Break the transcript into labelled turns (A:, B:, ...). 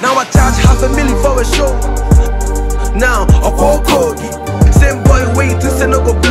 A: Now I charge $500,000 for a show. Now I call Cody. Same boy waiting, say no go